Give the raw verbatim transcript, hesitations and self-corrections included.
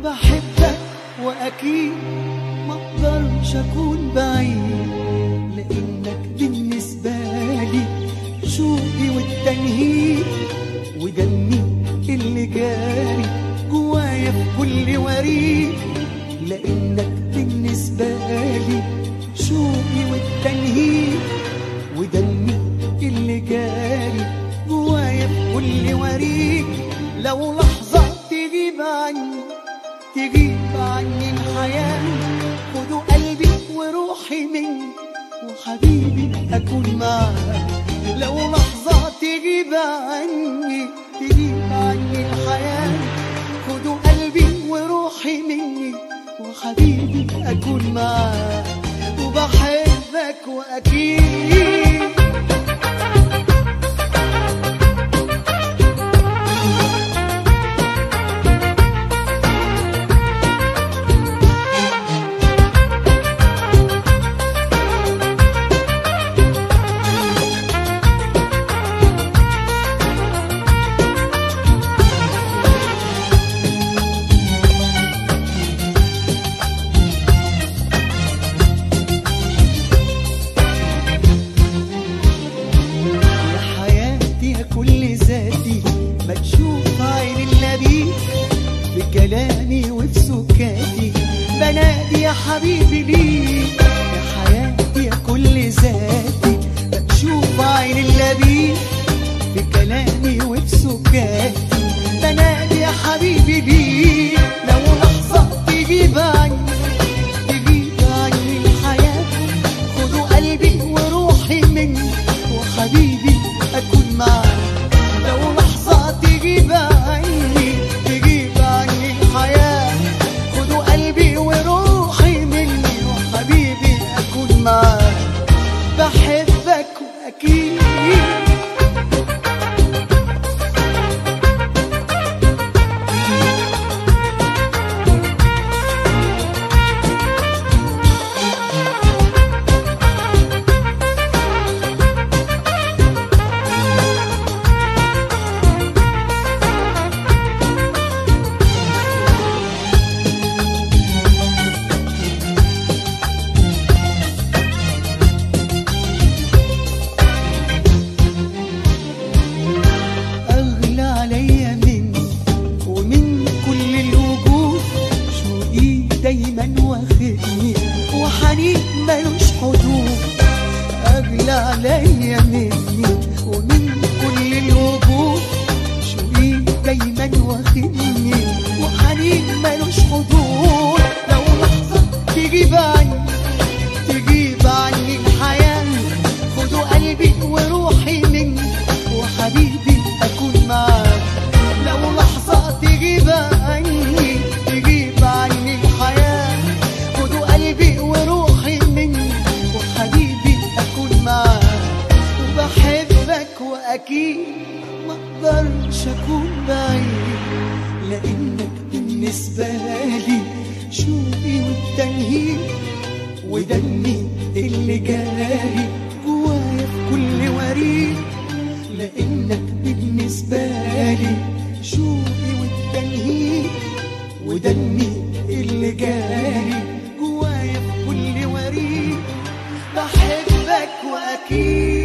بحبك وأكيد ما اقدرش أكون بعيد، لأنك بالنسبة لي شوقي والتنهيد ودمي اللي جاري جوايا في كل وريد. لأنك بالنسبة لي شوقي والتنهيد ودمي اللي جاري جوايا في كل وريد. لو لحظة تغيب عني تغيب عني الحياة، خدوا قلبي وروحي مني وحبيبي أكون معاك. لو لحظة تغيب عني تغيب عني الحياة، خدوا قلبي وروحي مني وحبيبي أكون معاك. وبحبك وأكيد كلامي وفي سكاتي بنادي يا حبيبي ليك. يا حياتي يا كل ذاتي بشوف عين اللبيب، في كلامي وفي سكاتي بنادي يا حبيبي ليك. لو لحظة تجيب عني تجيب عني الحياة، خدوا قلبي وروحي مني وحبيبي أكون معاك. لو لحظة تجيب عني تجيب عني الحياة، خدوا قلبي وروحي مني وحبيبي أكون معاك. بحبك وأكيد دايما واخدني وحنين ملوش حدود. أغلى عليا مني ومن كل الوجود، شوقي دايما واخدني وحنين ملوش حدود. لو لحظة تجيب عني تجيب عني الحياة، خدوا قلبي وروحي مني وحبيبي أكون معاك. لو لحظة تجيب عني تجيب عني الحياة، خدوا قلبي وروحي مني وحبيبي أكون معاك. وبحبك وأكيد ما اقدرش أكون بعيد، لأنك بالنسبة لي شوقي والتنهيد ودمي اللي جاري جوايا في كل وريد. لأنك بالنسبة لي شوقي والتنهيد ودمي اللي جاري جوايا في كل وريد. بحبك وأكيد